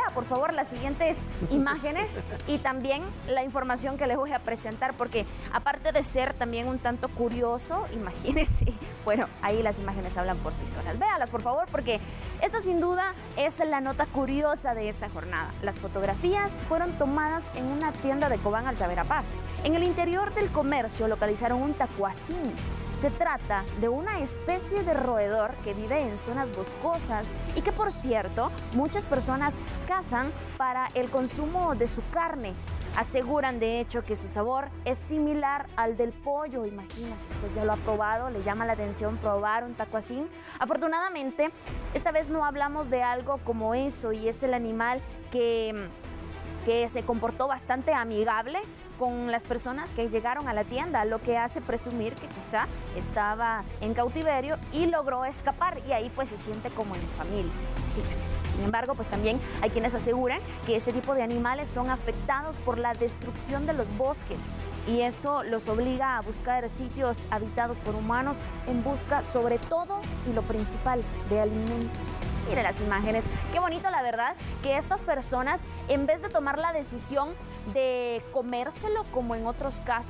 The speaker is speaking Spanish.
vea por favor las siguientes imágenes y también la información que les voy a presentar, porque aparte de ser también un tanto curioso, imagínense, bueno, ahí las imágenes hablan por sí solas. Véalas por favor, porque esta sin duda es la nota curiosa de esta jornada. Las fotografías fueron tomadas en una tienda de Cobán, Alta Verapaz. En el interior del comercio localizaron un tacuacín. Se trata de una especie de roedor que vive en zonas boscosas y que, por cierto, muchas personas cazan para el consumo de su carne. Aseguran, de hecho, que su sabor es similar al del pollo. Imagínense, usted ya lo ha probado, le llama la atención probar un tacuacín. Afortunadamente, esta vez no hablamos de algo como eso, y es el animal que se comportó bastante amigable con las personas que llegaron a la tienda, lo que hace presumir que quizá estaba en cautiverio y logró escapar, y ahí pues se siente como en familia. Fíjese. Sin embargo, pues también hay quienes aseguran que este tipo de animales son afectados por la destrucción de los bosques, y eso los obliga a buscar sitios habitados por humanos en busca, sobre todo y lo principal, de alimentos. Mire las imágenes, qué bonito la verdad que estas personas, en vez de tomar la decisión de comérselo como en otros casos,